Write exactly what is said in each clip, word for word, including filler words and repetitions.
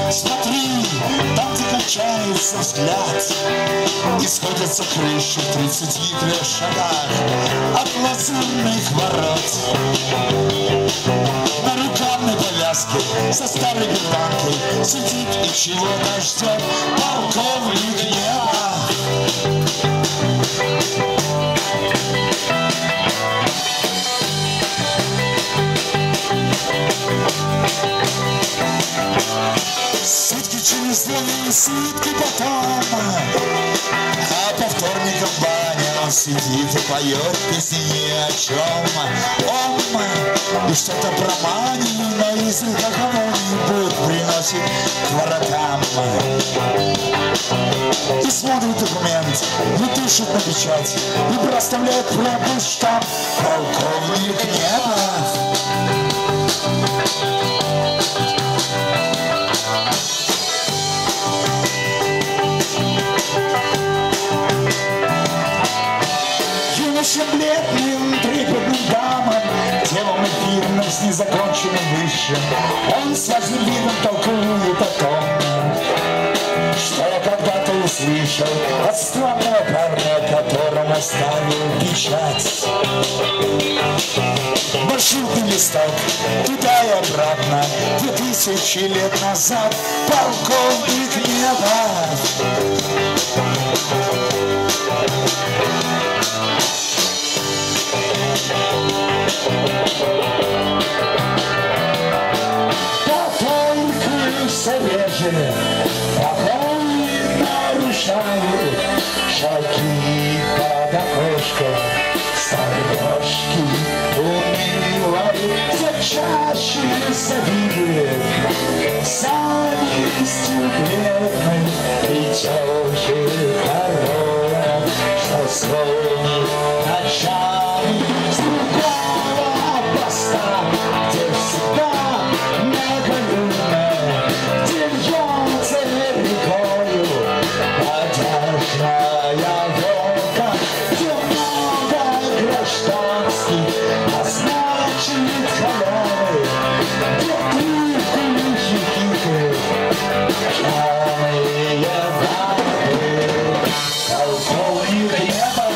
Смотри, там, где кончается взгляд, и сходятся крыши в тридцати трех шагах от лазурных ворот. На рукавной повязке со старой гербанкой сидит и чего-то ждет полковник неба. Сутки через две, сутки потом, а по вторникам в бане он сидит и поет песни ни о чем. Он и что-то про манию, но изредка кого-нибудь приносит к воротам. И смотрит документ, и пишет на печать, и проставляет пропуск штамп полковник неба. Юношам бледным, трепетным дамам, девам эфирным с незаконченным высшим, он с важным видом толкует о том, что я когда-то услышал от странного парня, которому ставил печать. Маршрутный листок туда и обратно, две тысячи лет назад, полковник неба. Потомки все реже, покой нарушают, шаги под окошком, старушки умилают, все чаще завидуют завистью бедной и тёжи корона, что склонит ночами с другого поста, где всегда многолюдно, где льется рекою подяжная волка, где много гражданских, а значит халявы, где трубку хихикают пьяные бабы. Полковник неба.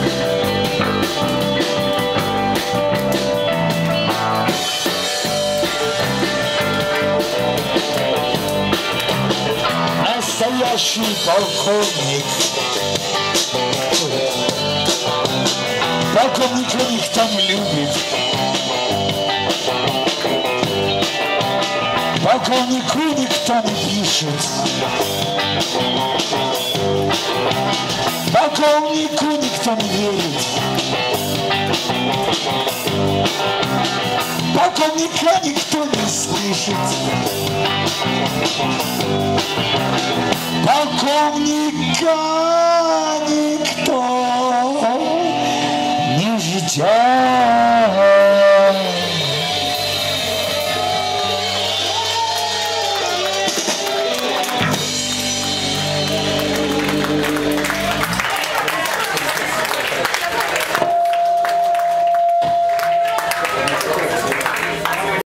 Настоящий полковник. Полковника никто не любит. Полковнику никто не пишет. Полковнику никто не верит. Полковника никто не слышит. Полковника никто не ждет.